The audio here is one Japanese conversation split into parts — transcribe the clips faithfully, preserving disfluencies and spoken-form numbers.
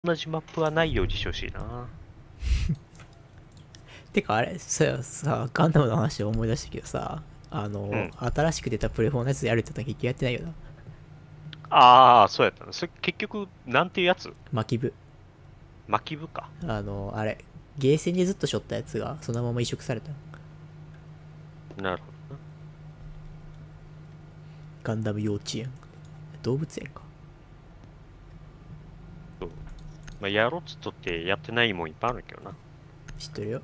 同じマップはないようにしてほしいな。 てかあれ、そうやさ、ガンダムの話で思い出したけどさ、あの、 うん、 新しく出たプレフォーのやつやるって言ったら結局やってないよな。 ああ、そうやったの。それ結局、なんていうやつ？ マキブ。 巻き部か。 あの、あれ、ゲーセンでずっとしょったやつがそのまま移植された。 なるほどな。 ガンダム幼稚園。動物園か。 そう。まあ、やろうっつっとってやってないもんいっぱいあるけどな。 知ってるよ。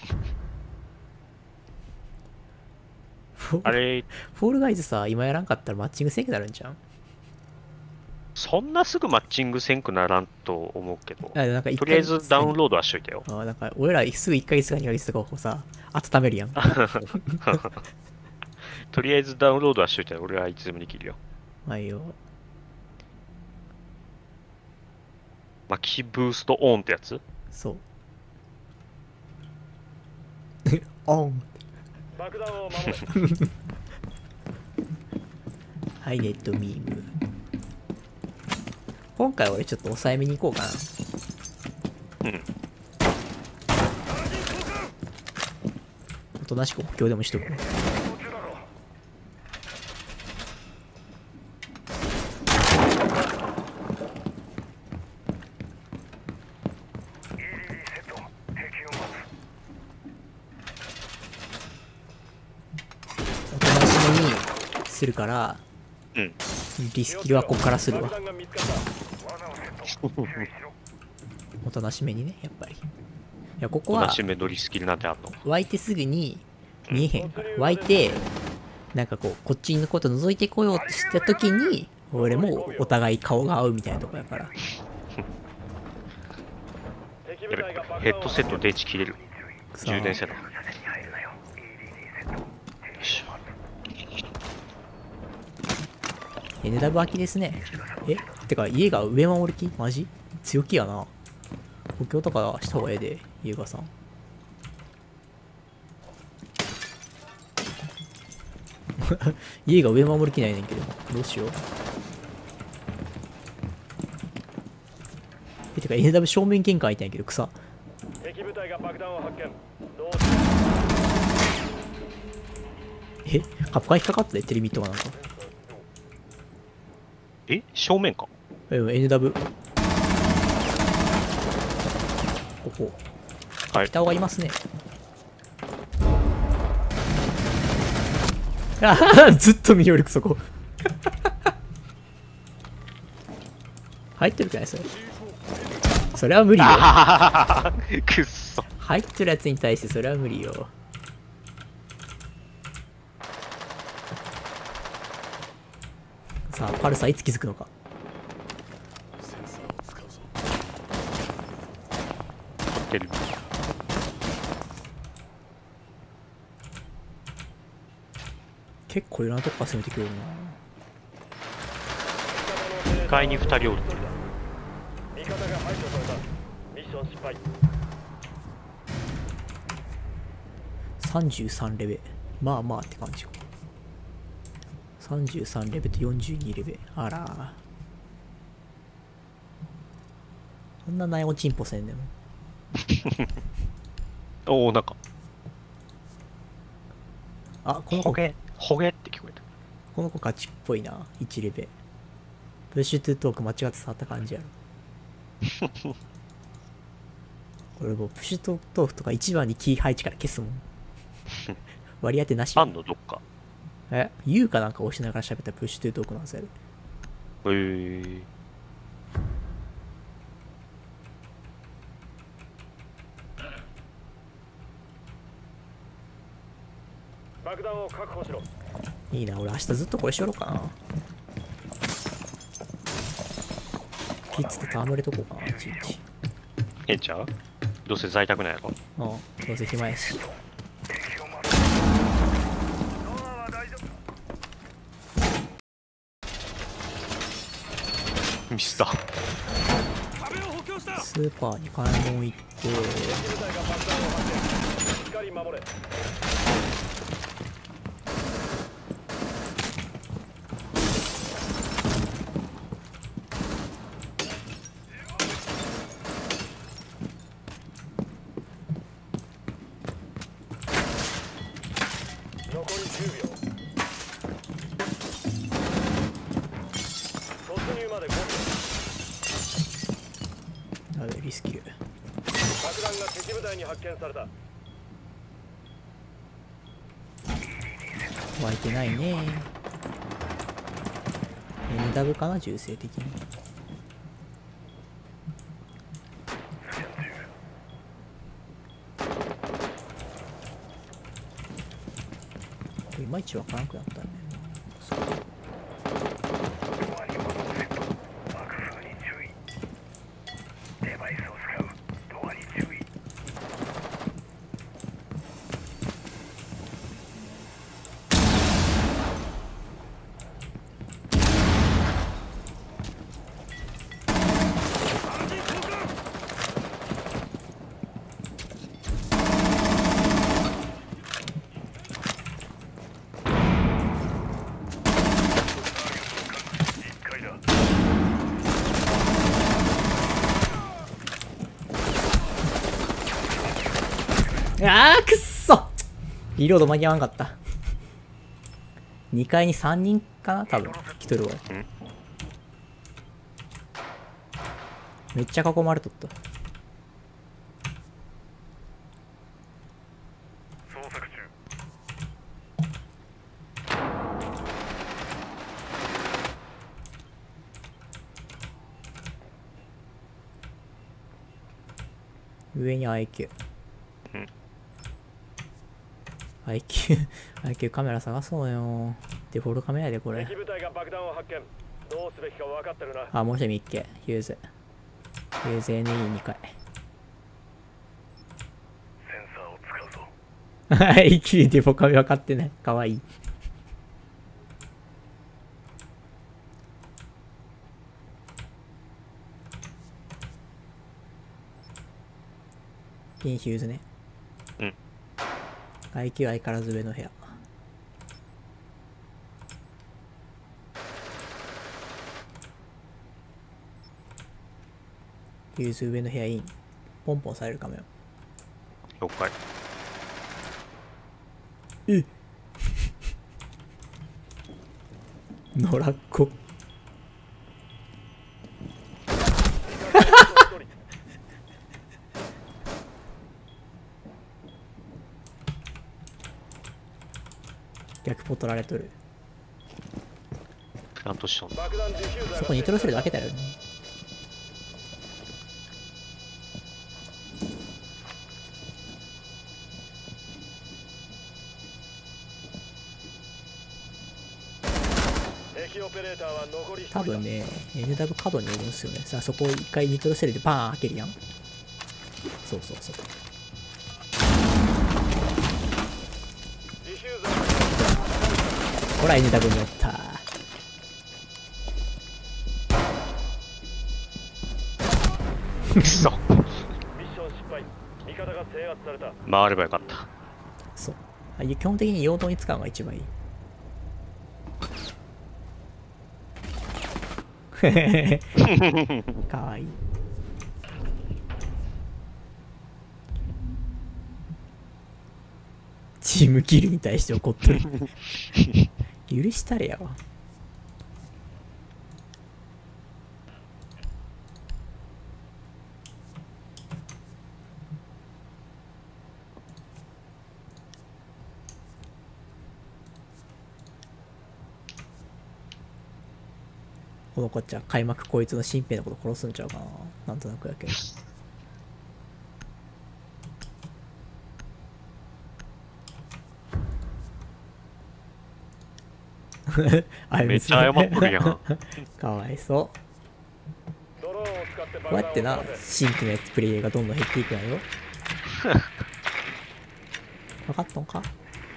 あれ、 フォールガイズさ、今やらんかったらマッチングせんくなるんじゃん。 そんなすぐマッチングせんくならんと思うけど、 あなんかとりあえずダウンロードはしといたよ。 あなんか俺らすぐいっかげつかにかげつとかをさ、温めるやん。 とりあえずダウンロードはしといたよ。俺はいつでもできるよ。 まあいいよ。 巻きブーストオンってやつ？ そう。オン。 爆弾を守れ。 はい、ネットミーム。今回俺ちょっと抑えめに行こうかな。 うん。 おとなしく補強でもしとく。おとなしめにするから、 うん。 リスキルはこっからするわ。 爆弾が見つかった。 おとなしめにね、やっぱり。いや、ここ同はじメドリスキルなんてあんの？ 湧いてすぐに見えへんから。湧いて、なんかこう、こっちのこと覗いてこようとした時に、俺もお互い顔が合うみたいなとこやから。 敵部隊が爆弾をヘッドセット電池切れる。 さあ充電せな。よし。 エヌダブル 空きですね。えてか、家が上守る気マジ強気やな。補強とかした方がええで、家がさん。家が上守る気ないねんけど。どうしよう。え、てか エヌダブル 正面玄関開いてんやけど、草。 敵部隊が爆弾を発見。どうえカップが引っかかったで、テレビとかなんか。 え正面か？ え、エヌダブル。ここ。 はい。 北尾がいますね。あははずっと見よるそこ。入ってるかいそれ。それは無理よ。 あーくっそ。 入ってるやつに対してそれは無理よ。さあ、パルサいつ気づくのか。 撮ってる。 結構いろんなとこから攻めてくるな。 にかいにふたりおる。 味方が排除された。ミッション失敗。 さんじゅうさんレベ。まあまあって感じか。さんじゅうさんレベとよんじゅうにレベ。あら。そんな内容チンポせんでも。 おお、なんか、 あ、この子ほ、げ、ほげって聞こえた。 この子勝ちっぽいな。いちレベ。プッシュトゥートーク間違って触った感じやろ。これもうプッシュトークとかいちばんにキー配置から消すもん。割り当てなしあんのどっか。 え ?U かなんか押しながら喋ったらプッシュトゥートークなんですよ。 へえ。 爆弾を確保しろ。 いいな、俺明日ずっとこれしよろうかな。キッズと戯れとこうかな、いちいち。 えんちゃう？どうせ在宅なんやろ。 うん、どうせ暇やし。 ミスだ。 壁を補強した。 スーパーに買い物行って、 敵部隊が爆弾を発見。しっかり守れ。 ダメリスキュー。 爆弾が敵部隊に発見された。 湧いてないね。 エヌダブ かな銃声的に。いまいちわからなくなったね。あーくっそリロード間に合わんかった。にかいにさんにんかな多分来とるわ。めっちゃ囲まれとった。 捜索中。 上に アイキュー。アイキュー、アイキュー カメラ探そうよ。デフォルトカメラやでこれ。 敵部隊が爆弾を発見。どうすべきか分かってるな。 あ、もう一人ミッケ。ヒューズ。ヒューズ エヌイーに 回。 センサーを使うぞ。 アイキュー デフォカメ分かってない。かわいい。ピンヒューズね。 うん。 アイキュー 相変わらず上の部屋。ヒューズ上の部屋イン。ポンポンされるかもよ。 了解。 え野良っ子。逆ポ取られとる。 ちゃんとしとんだ。 爆弾ディフューザーがそこニトロセルだけだよね。 敵オペレーターは残り一人だ。 多分ね、エヌダブ 角におるんですよね。さあ、そこを一回ニトロセルでバーン開けるやん。そうそうそう。 ディフューザーほら、エヌダブ におった。 くそ。 ミッション失敗。味方が制圧された。 回ればよかった。 そう。あ、基本的に用途に使うのが一番いい。かわいい。チームキルに対して怒っとる。許したれやわ。この子っちゃ開幕こいつの新兵のこと殺すんちゃうかな。なんとなくやけど。あめっちゃ謝っとるやん。 かわいそう。 ドローンを使ってこうやってな爆弾を飛ばせ。 新規のやつプレイヤーがどんどん減っていくのよ。分かったんか。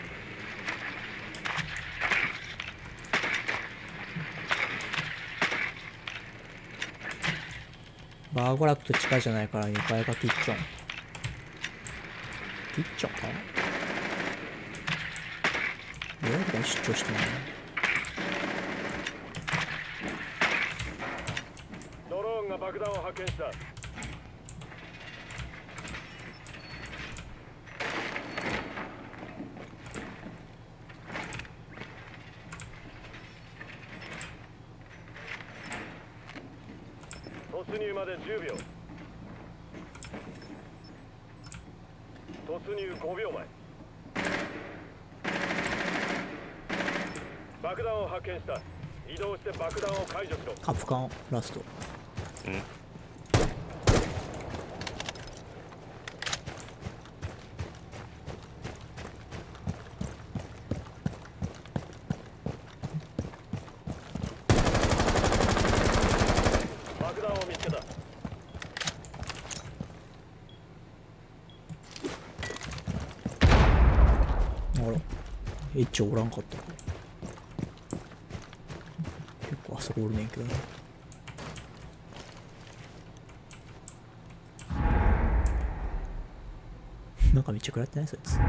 バーゴラクと近いじゃないからにかいがキッチョン。キッチョンかな。どういうとこに出張してんの。 ドローンが爆弾を発見した。突入までじゅうびょう。 突入ごびょうまえ。爆弾を発見した。移動して爆弾を解除しろ。 カプカンラスト。 うん。 爆弾を見つけた。 あら、エッチおらんかったか。結構あそこおるねんけどな。なんかめっちゃ食らってないそいつ。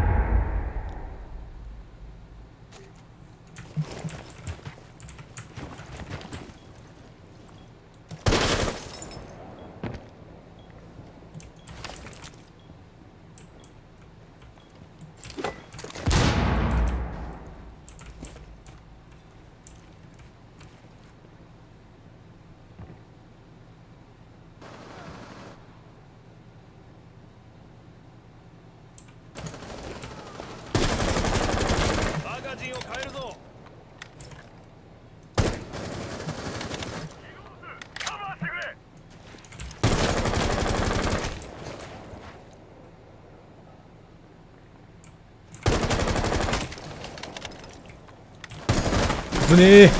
マガジンを変えるぞ。カバーしてくれ。 危ねえ。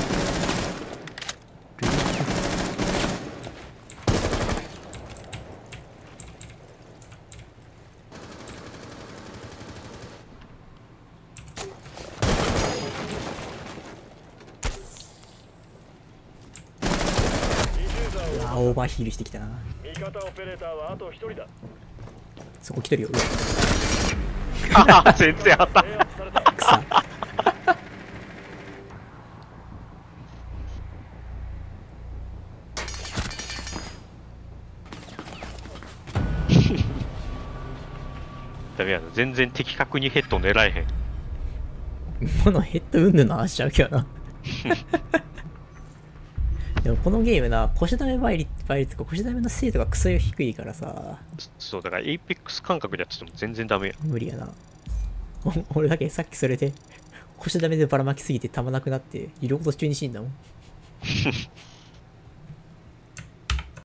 あーオーバーヒールしてきたな。 味方オペレーターはあと一人だ。 そこ来てるよ。うわあ全然当たん制圧された。 くさ。 ダメやな。全然的確にヘッド狙えへん。 このヘッド云々の話しちゃうけどな。でもこのゲームな、腰ダメ倍率、倍率か腰ダメの精度がクソ低いからさ、 そう、だからエイペックス感覚でやってても全然ダメや。 無理やな。お俺だけさっきそれで、腰ダメでばらまきすぎてたまなくなって、リロード中に死んだもん。